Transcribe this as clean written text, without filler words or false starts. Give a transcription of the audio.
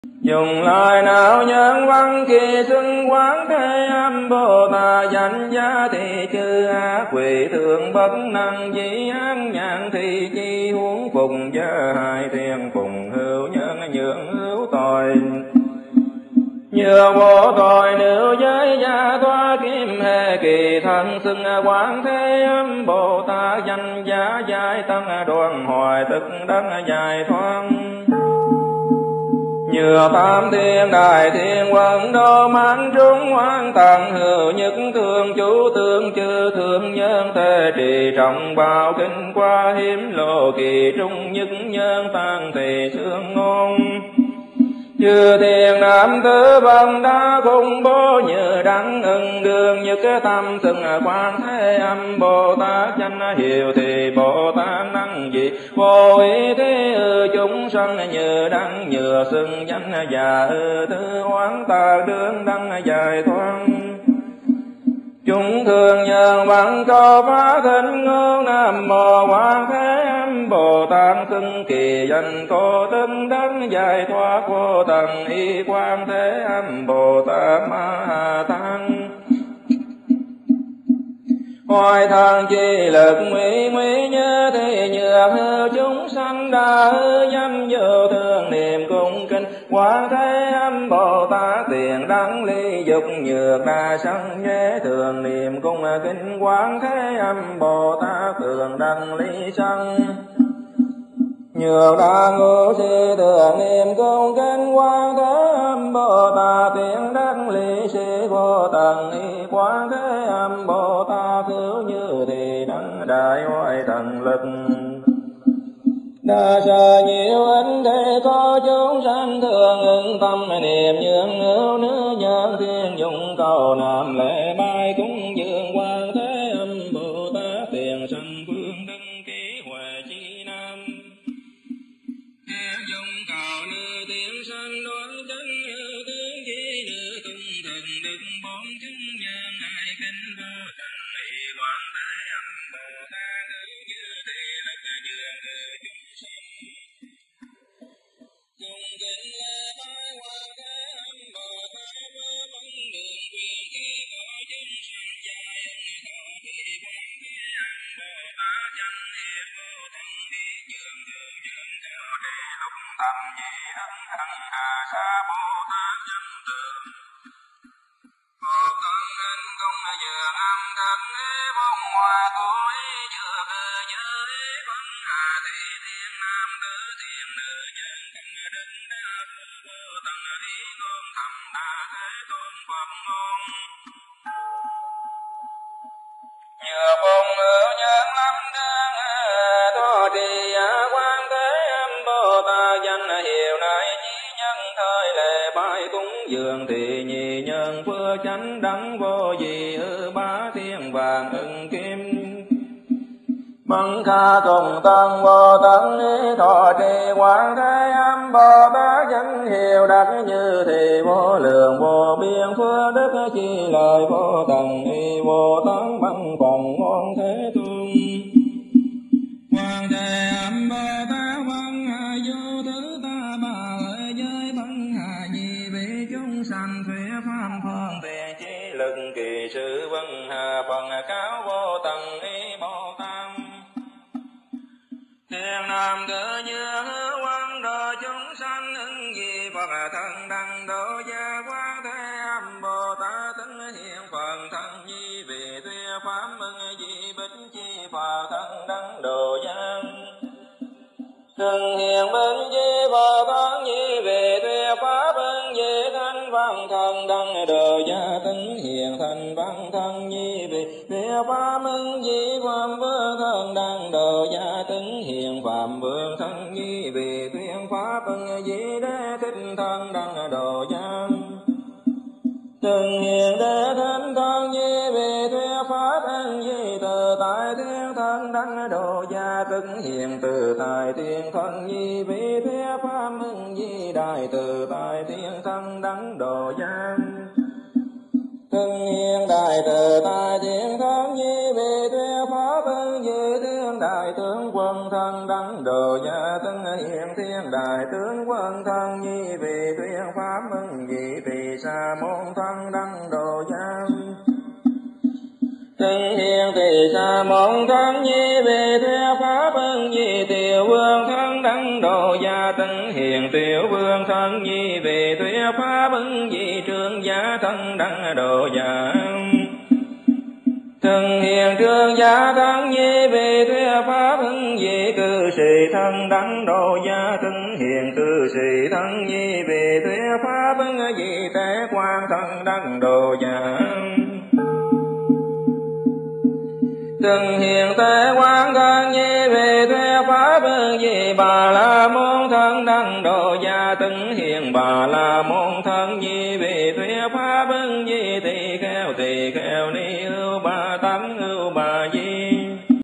Dùng lời nào nhân văn khi xưng quán thế âm Bồ Tát, danh giá thì chư ác quỷ thường bất năng, dĩ án nhãn thì chi huống phùng gia hai thiên phùng hữu nhân nhượng hữu tội. Nhược vô tội nữ giới gia thoát kim hệ kỳ thân, xưng quán thế âm Bồ Tát, danh giá giải tăng đoàn hoài tức đắc giải thoát. Nhựa tam thiên đại thiên quân đô mãn trung hoang tạng hữu nhất thương chú tương chư thương nhân thế trì trọng bảo kinh qua hiếm lộ kỳ trung nhất nhân tăng thị xương ngôn. Chư thiên nam tử văn đa khung bố như đắng ưng đương nhất tâm xưng quán thế âm Bồ Tát, danh hiệu thì Bồ Tát năng dị vô ý thế chúng sanh như đắng nhựa xưng danh già thứ hoán ta đương đăng giải thoát. Chúng thường nhân văn câu phá thính ngôn nam mô quán thế âm Bồ Tát, xưng kỳ danh cô tấn đắc giải thoát vô tận y quán thế âm Bồ Tát Ma Ha Tát. Hoài thần chi lực nguy nguy như thế nhược hư chúng sanh đa hư danh vô thường niệm cung kinh quán thế âm Bồ Tát, tiền đắng ly dục nhược đa sanh nhuế thường niệm cung kinh quán thế âm Bồ Tát, thường đắng ly sanh nhược đa ngũ si thường niệm cung kinh quán thế âm Bồ Tát, tiền đắc ly si vô tận y quán thế âm Bồ Tát, hữu như thì đấng đại hoại thần lực. Đa sở nhiều ân thế có chúng sanh thường ứng tâm niệm nhượng hữu nữ nhân thiên dụng cầu nam lễ bài cúng dường quán thế âm Bồ Tát, tiền sanh phương đăng ký huệ chi nam. Dung cầu nữ tiếng sanh đoán chân hữu tướng chi nữ tung thần đức bốn chúng nhân ai kinh vô thần y quán thế âm Bồ Tát, hữu như thị lực dương hữu chúng sanh. Cùng kính lễ bái quán thế âm Bồ Tát, với vấn đường quyền khi có chúng sanh giải ân thọ thì quán thế âm Bồ Tát, danh hiệu vô thân thì dương hữu dương cao trì lục thành di ân hằng hà sa Bồ Tát danh tượng. Bồ Tát anh công dường âm thanh đế vong hòa cố ý dược giới văn hà thị thiên nam tử thiên nữ nhân công đấng đa vô tận ý ngôn thầm đa thế tôn pháp ngôn. Nhờ phong hữu nhân lâm đương thọ trì quán thế âm Bồ Tát, danh hiệu này chí nhân thời lệ bài cúng dường thì nhị nhân phước chánh đẳng vô dị hư bá thiên vàng ưng kim. Măng kha cùng tăng vô tận ý thọ trì quán thế âm Bồ Tát, danh hiệu đắc như thì vô lượng vô biên phước đức chi lời vô tận y vô tận bằng phần ngôn thế tôn. Quán thế âm Bồ Tát văn hà vô thứ ta bà lợi giới văn hà nhi vị chúng sanh thuế pháp phương tiện chi lực kỳ sự văn hà phần cao vô tận y Bồ Tát. Thiên nam tử như hữu quan độ chúng sanh ứng gì Phật thân đăng độ gia quán thế âm Bồ Tát, tính hiện phần thân nhi vì tuyệt pháp ưng di bích chi Phật thân đăng độ gia. Từng hiện bích chi Phật thân nhi vì tuyệt pháp ưng di thanh văn thân đăng độ gia, tính hiện thanh văn thân nhi vì tuyệt pháp ưng di phạm vương thân đăng độ gia, tính hiện phạm vương thân nhi vì tuyệt pháp ưng di đế thích thân đăng độ gia. Từng hiện đế thích thân nhi vì tuyệt pháp ưng di từ tại thiên thân đăng độ gia, tức hiện từ tại thiên thân nhi vì tuyệt pháp ưng di đại từ tại thiên thân đăng độ gia. Thân hiện đại tự tại thiện thân nhi vị thuyết pháp ân di thiên đại tướng quân thân đăng đồ gia thân hiện thiên đại tướng quân thân nhi vị thuyết pháp ân di vị sa môn thân đăng đồ gia thân hiện tỳ sa môn thân nhi vị thuyết pháp ân di tiểu vương thân đăng đồ gia thân hiện tiểu vương thân nhi vị thuyết pháp ân di trương gia thân đăng đồ gia thân hiện trương gia thân nhi vị thuyết pháp ân di cư sĩ thân đăng đồ gia thân hiện cư sĩ thân nhi vị thuyết pháp ân di tế quan thân đăng đồ gia thân hiện tế quán thân nhi vị thuyết pháp ân di bà la môn thân đăng đồ gia thân hiện bà la môn thân nhi vị thuyết pháp ân di tỳ kheo ni hưu ba tánh hưu ba